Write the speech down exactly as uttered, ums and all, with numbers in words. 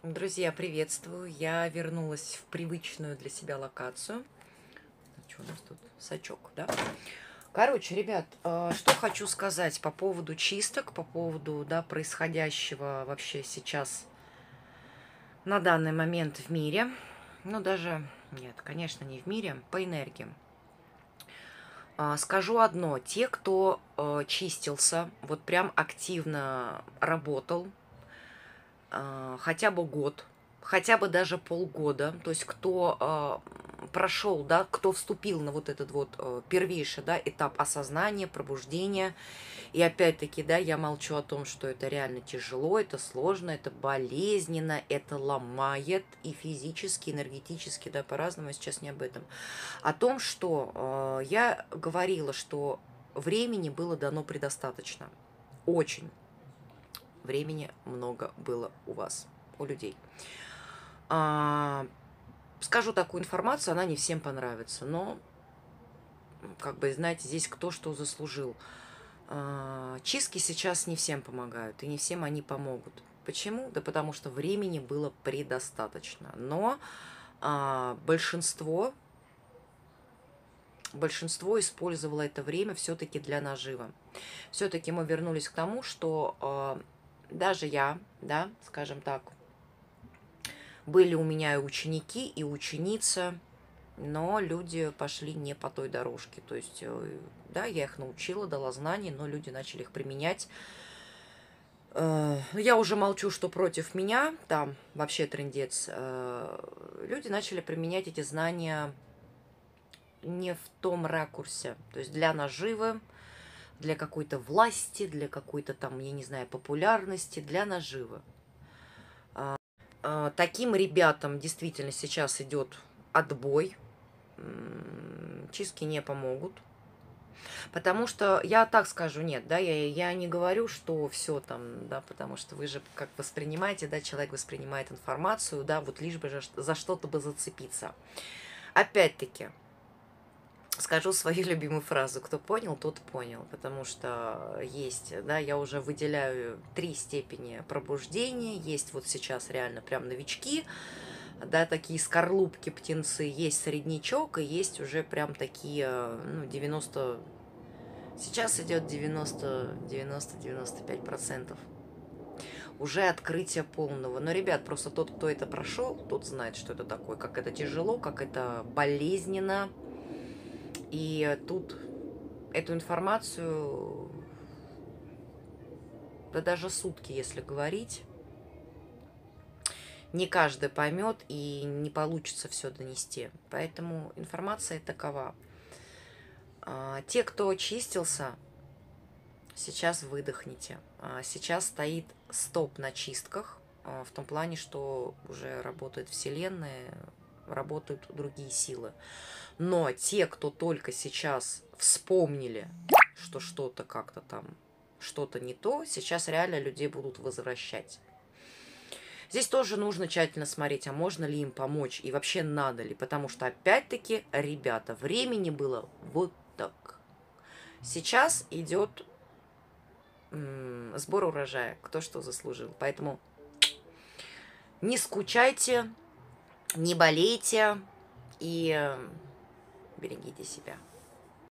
Друзья, приветствую! Я вернулась в привычную для себя локацию. Что у нас тут? Сачок, да? Короче, ребят, э, что хочу сказать по поводу чисток, по поводу, да, происходящего вообще сейчас на данный момент в мире. Ну, даже, нет, конечно, не в мире, по энергиям. А, Скажу одно. Те, кто э, чистился, вот прям активно работал, а, хотя бы год, хотя бы даже полгода, то есть кто а, прошел, да, кто вступил на вот этот вот э, первейший, да, этап осознания, пробуждения. И опять-таки, да, я молчу о том, что это реально тяжело, это сложно, это болезненно, это ломает и физически, и энергетически, да, по-разному, я сейчас не об этом. О том, что э, я говорила, что времени было дано предостаточно, очень. Времени много было у вас, у людей. А, скажу такую информацию, она не всем понравится, но, как бы, знаете, здесь кто что заслужил. А, чистки сейчас не всем помогают, и не всем они помогут. Почему? Да потому что времени было предостаточно. Но а, большинство, большинство использовало это время все-таки для нажива. Все-таки мы вернулись к тому, что а, даже я, да, скажем так, были у меня и ученики, и ученицы, но люди пошли не по той дорожке. То есть, да, я их научила, дала знания, но люди начали их применять. Я уже молчу, что против меня, там вообще трындец. Люди начали применять эти знания не в том ракурсе. То есть для наживы, для какой-то власти, для какой-то там, я не знаю, популярности, для наживы. Таким ребятам действительно сейчас идет отбой. Чистки не помогут. Потому что, я так скажу, нет, да, я, я не говорю, что все там, да, потому что вы же как воспринимаете, да, человек воспринимает информацию, да, вот лишь бы же за что-то бы зацепиться. Опять-таки, скажу свою любимую фразу: кто понял, тот понял, потому что есть, да, я уже выделяю три степени пробуждения, есть вот сейчас реально прям новички, да, такие скорлупки, птенцы, есть среднячок, и есть уже прям такие, ну, девяносто, сейчас идет девяносто, девяносто, девяносто пять процентов уже открытие полного. Но, ребят, просто тот, кто это прошел, тот знает, что это такое, как это тяжело, как это болезненно. И тут эту информацию, да даже сутки, если говорить, не каждый поймет и не получится все донести. Поэтому информация такова. Те, кто чистился, сейчас выдохните. Сейчас стоит стоп на чистках, в том плане, что уже работает Вселенная, работают другие силы. Но те, кто только сейчас вспомнили, что что-то как-то там, что-то не то, сейчас реально людей будут возвращать. Здесь тоже нужно тщательно смотреть, а можно ли им помочь и вообще надо ли. Потому что, опять-таки, ребята, времени было вот так. Сейчас идет м- сбор урожая, кто что заслужил. Поэтому не скучайте, не болейте и берегите себя.